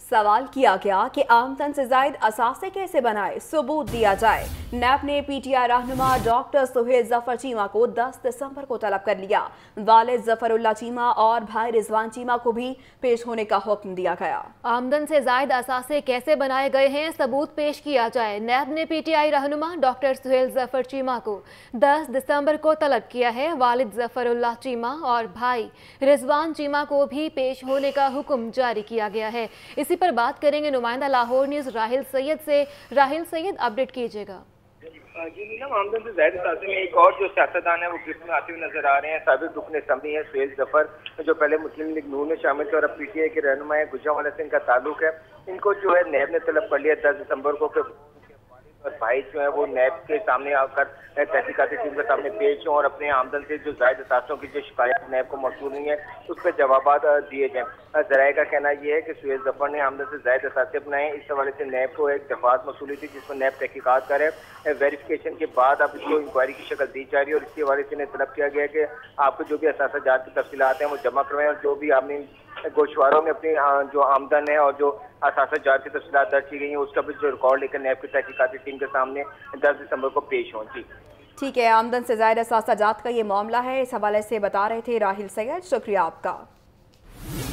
सवाल किया गया कि आमदन से जायद असासे कैसे बनाए, सबूत दिया जाए। नैब ने पीटीआई रहनुमा डॉक्टर सुहेल जफर चीमा को 10 दिसंबर को तलब कर लिया। वालिद जफरुल्लाह चीमा और भाई रिजवान चीमा को भी पेश होने का हुक्म दिया गया। आमदन से जायद असासे कैसे बनाए गए हैं, सबूत पेश किया जाए। नैब ने पीटीआई रहनुमा डॉक्टर सुहेल जफर चीमा को 10 दिसंबर को तलब किया है। वालिद जफरुल्लाह चीमा और भाई रिजवान चीमा को भी पेश होने का हुक्म जारी किया गया है। इसी पर बात करेंगे नुमाइंदा लाहौर न्यूज राहिल सैयद से। राहिल सैयद, अपडेट कीजिएगा। जी नीलम, आमदन से ज्यादा सासे में एक और जो सियासतदान है वो गिरफ्त में आते हुए नजर आ रहे हैं। साबिक रुकन असम्बली है सुहेल जफर, जो पहले मुस्लिम लीग नून में शामिल थे और अब पीटीआई के रहनुमा है। गुजरांवाला से इनका ताल्लुक है। इनको जो है नैब ने तलब कर लिया 10 दिसंबर को और भाई जो है वो नैब के सामने आकर तहकीकाती टीम के सामने पेश हों और अपने आमदन से जो जायद असासों की जो शिकायत नैब को मौसूल हुई है उस पर जवाब दिए जाएं। जराये का कहना यह है कि सुहेल जफर ने आमदन से जायद असासे बनाए। इस हवाले से नैब को एक दफात मौसूल थी जिसमें नैब तहकीकात करे। वेरिफिकेशन के बाद अब इसको इंक्वायरी की शक्ल दी जा रही है और इसके हवाले से इन्हें तलब किया गया कि आपको जो भी असासा जात की तफसीलात हैं वो जमा करवाएं और जो भी आपने गोशवारों में अपनी जो आमदन है और जो असासा जात की तफसीलात दर्ज की गई हैं उसका भी जो रिकॉर्ड लेकर नैब की तहकीकाती टीम के सामने 10 दिसंबर को पेश हों। जी ठीक है, आमदन से ज़ायद असासा जात का ये मामला है। इस हवाले से बता रहे थे राहिल सैयद। शुक्रिया आपका।